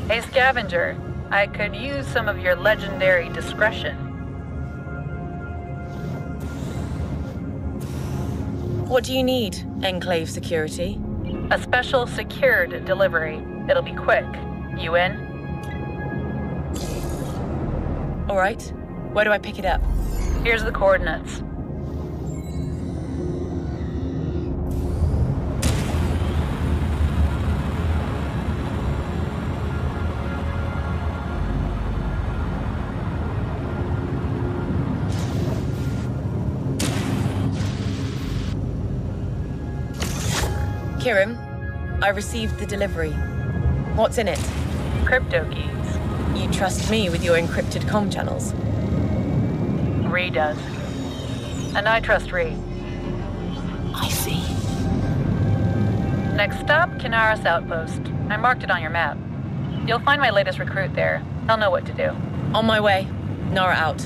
Hey, Scavenger. I could use some of your legendary discretion. What do you need, Enclave security? A special secured delivery. It'll be quick. You in? All right. Where do I pick it up? Here's the coordinates. Kirrim, I received the delivery. What's in it? Crypto keys. You trust me with your encrypted comm channels? Ree does. And I trust Ree. I see. Next stop, Kenaris Outpost. I marked it on your map. You'll find my latest recruit there. I'll know what to do. On my way. Nara out.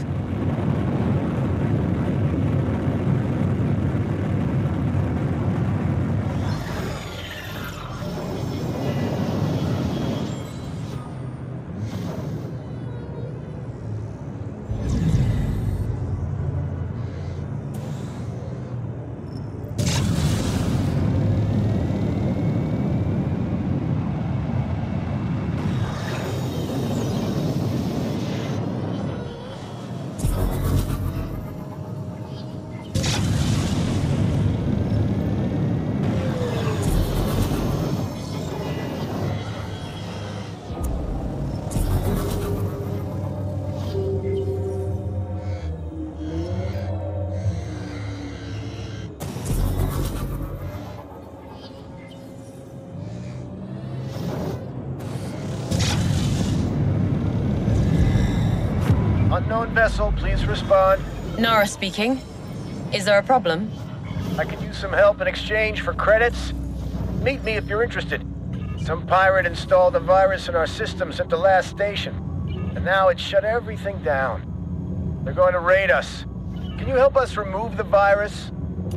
Unknown vessel, please respond. Nara speaking. Is there a problem? I could use some help in exchange for credits. Meet me if you're interested. Some pirate installed a virus in our systems at the last station, and now it's shut everything down. They're going to raid us. Can you help us remove the virus?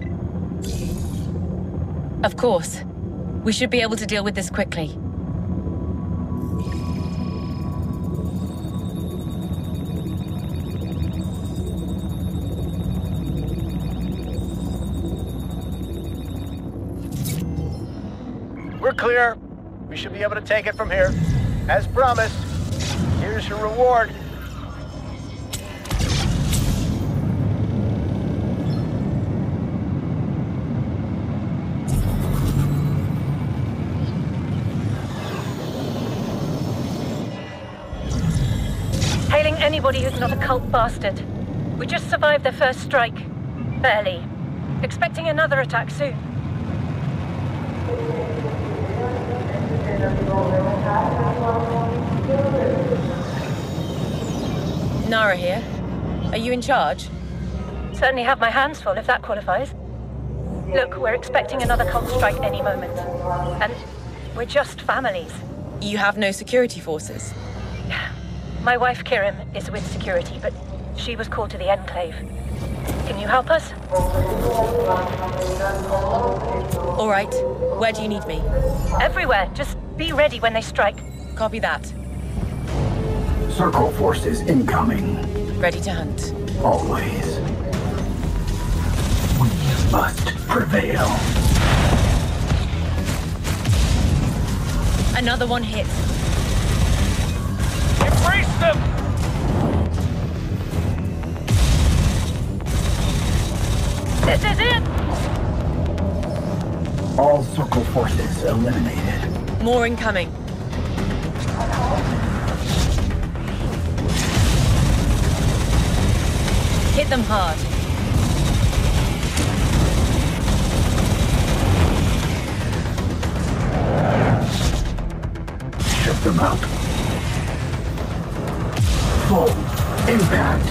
Of course. We should be able to deal with this quickly. We're clear. We should be able to take it from here. As promised, here's your reward. Hailing anybody who's not a cult bastard. We just survived their first strike. Barely. Expecting another attack soon. Nara here. Are you in charge? Certainly have my hands full, if that qualifies. Look, we're expecting another cult strike any moment. And we're just families. You have no security forces? My wife, Kirrim, is with security, but she was called to the Enclave. Can you help us? All right. Where do you need me? Everywhere. Just be ready when they strike. Copy that. Circle forces incoming. Ready to hunt. Always. We must prevail. Another one hit. Embrace them! This is it! All circle forces eliminated. More incoming. Hit them hard. Shut them out. Full impact.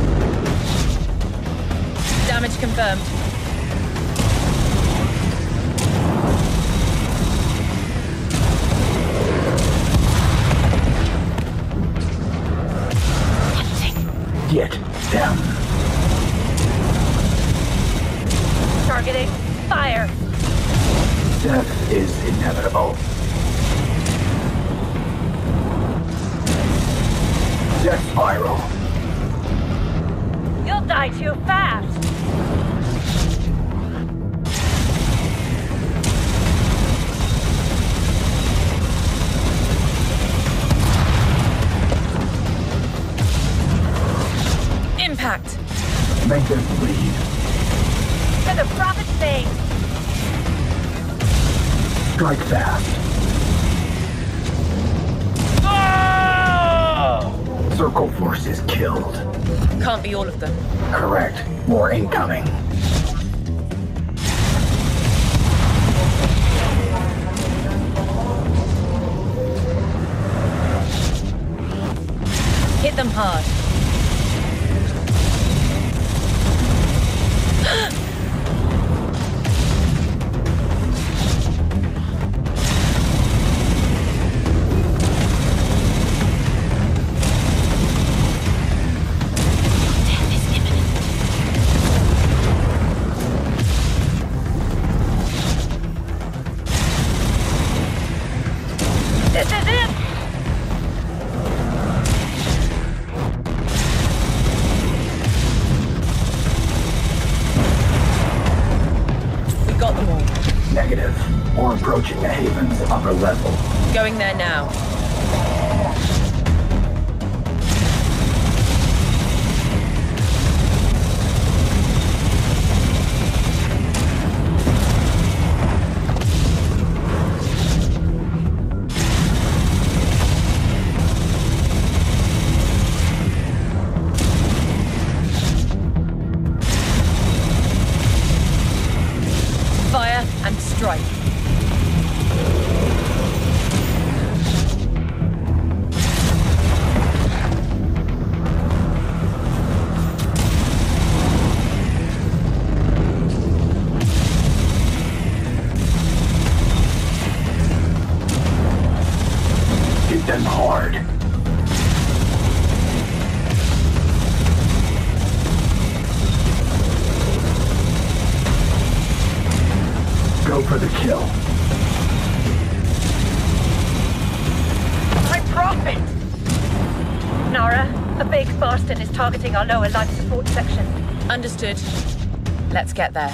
Damage confirmed. Get them. Targeting. Fire. Death is inevitable. Death spiral. You'll die too fast. Impact. Make them bleed. For the Prophet's sake. Strike fast. Circle forces killed. Can't be all of them. Correct. More incoming. Hit them hard. Negative. Or approaching the Haven's upper level. Going there now. Fire and strike. Hit them hard. Go for the kill. My Prophet! Nara, a big bastard is targeting our lower life support section. Understood. Let's get there.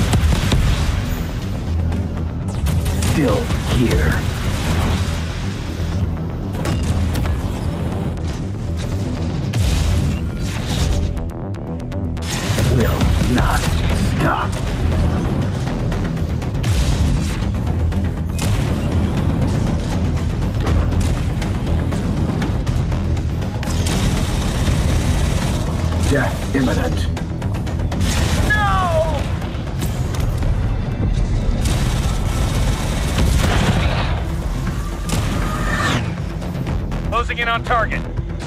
Still here. Will not stop. Death imminent. No! Closing in on target.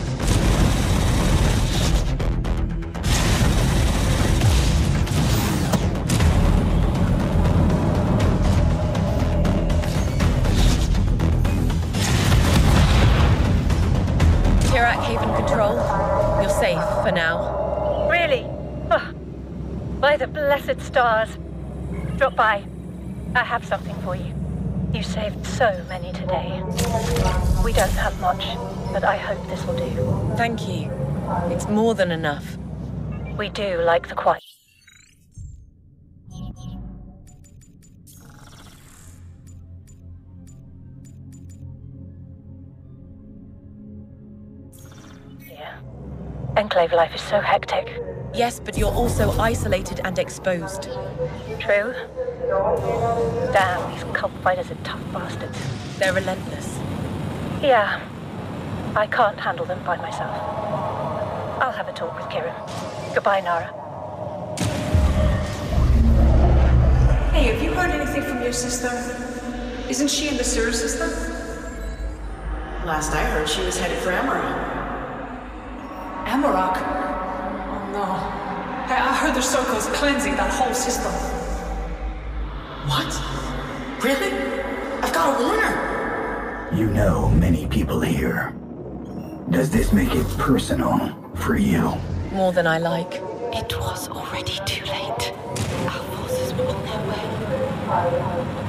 Kirak, Haven Control. You're safe for now. Really? Oh, by the blessed stars. Drop by. I have something for you. You saved so many today. We don't have much, but I hope this will do. Thank you. It's more than enough. We do like the quiet. Yeah. Enclave life is so hectic. Yes, but you're also isolated and exposed. True. Damn, these cult fighters are tough bastards. They're relentless. Yeah. I can't handle them by myself. I'll have a talk with Kirrim. Goodbye, Nara. Hey, have you heard anything from your sister? Isn't she in the sewer system? Last I heard, she was headed for Amarok. Amarok? Oh no. I heard the circle's cleansing that whole system. What? Really? I've got to warn her. You know many people here. Does this make it personal for you? More than I like. It was already too late. Our forces were on their way.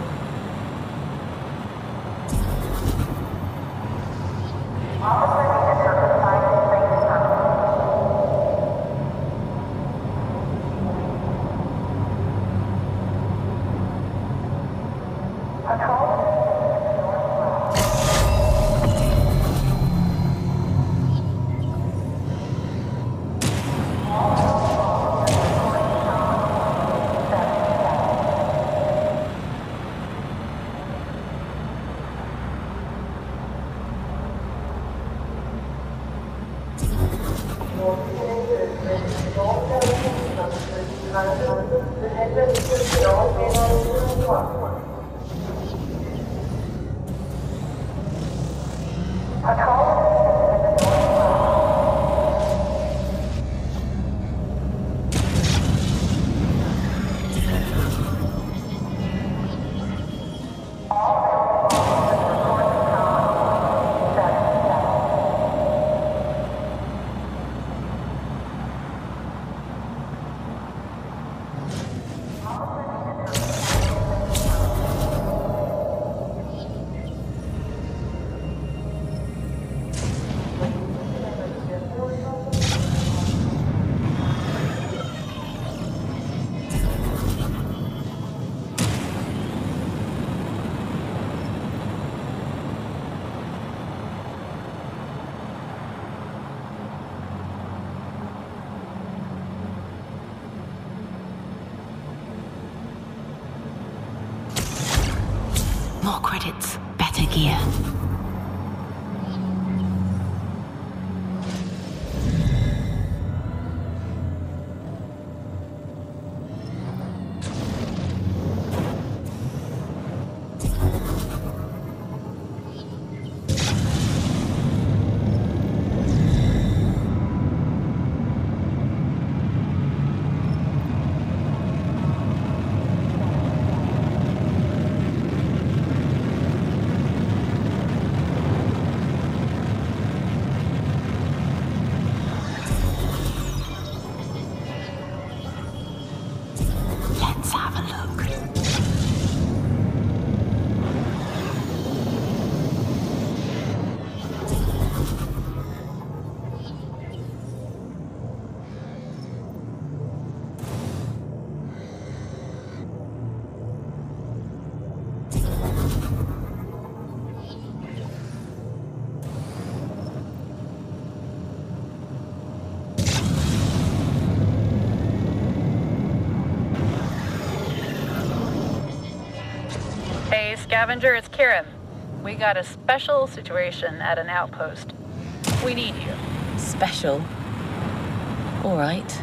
More credits, better gear. Hey, Scavenger, it's Kirrim. We got a special situation at an outpost. We need you. Special. All right.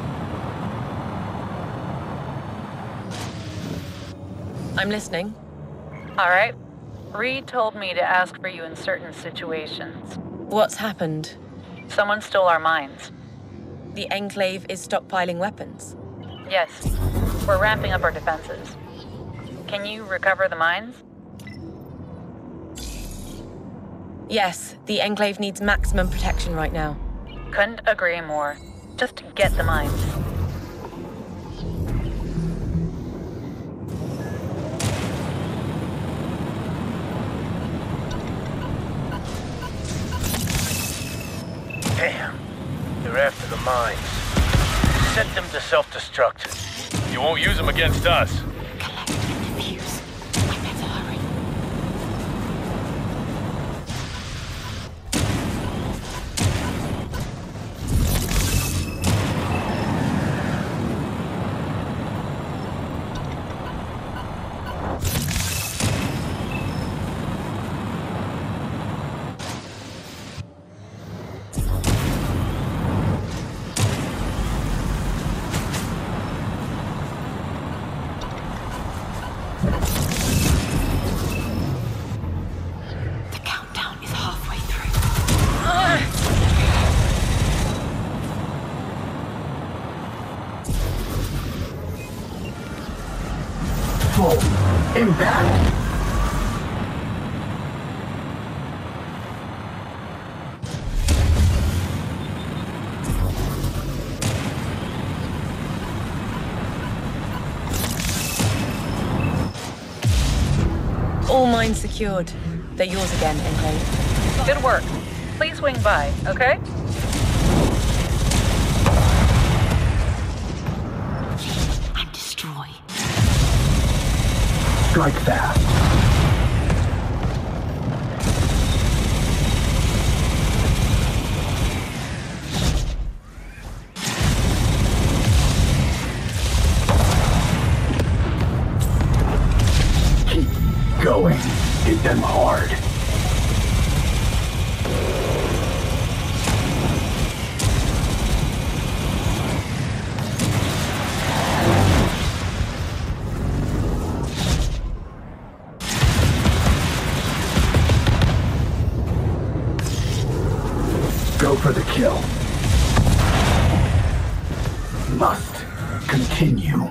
I'm listening. All right. Reed told me to ask for you in certain situations. What's happened? Someone stole our mines. The Enclave is stockpiling weapons. Yes. We're ramping up our defenses. Can you recover the mines? Yes, the Enclave needs maximum protection right now. Couldn't agree more. Just get the mines. Damn. They're after the mines. Set them to self-destruct. You won't use them against us. Collect and defuse. We better hurry. Impact! All mines secured. They're yours again, Enclave. Good work. Please swing by, okay? And destroy. Strike fast. Keep going. Hit them hard. Go for the kill. Must continue.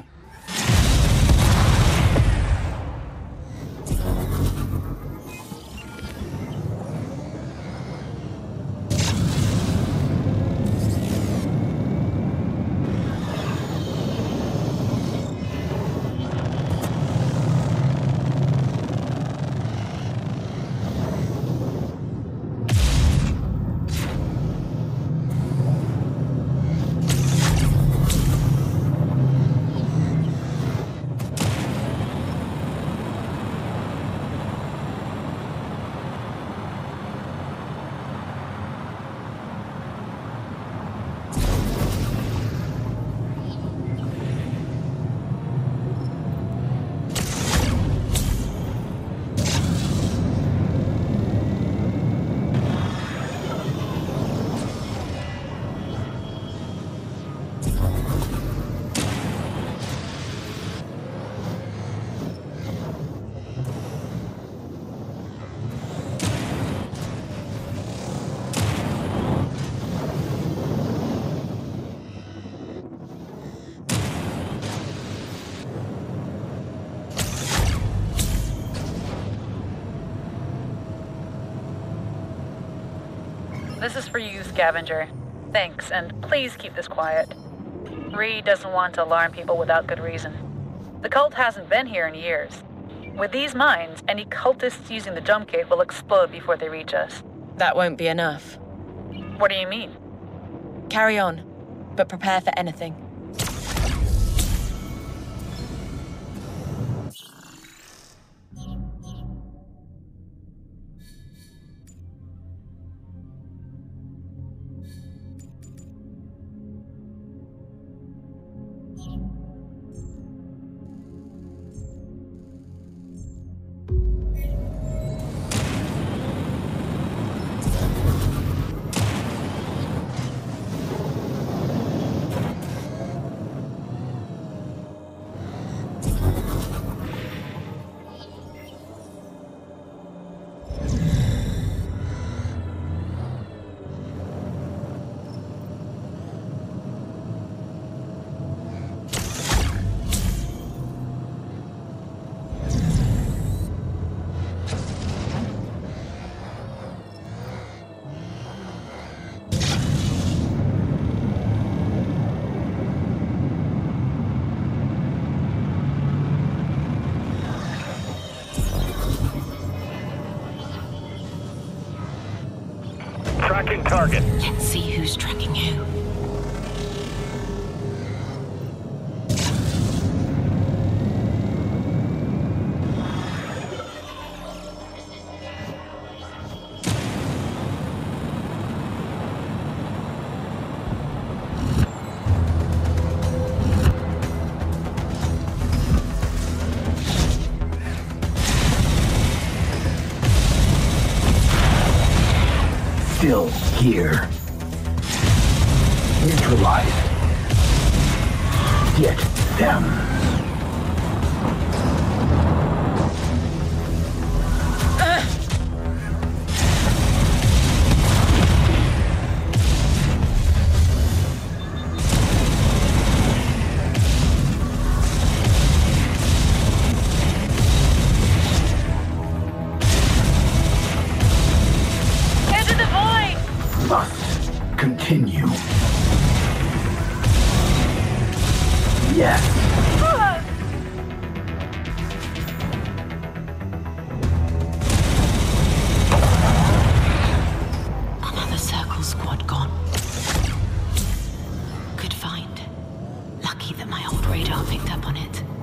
This is for you, Scavenger. Thanks, and please keep this quiet. Reed doesn't want to alarm people without good reason. The cult hasn't been here in years. With these mines, any cultists using the jump gate will explode before they reach us. That won't be enough. What do you mean? Carry on, but prepare for anything. Tracking target. Let's see who's tracking who. Still here. Neutralize. Get them. Must continue. Yes. jump on it.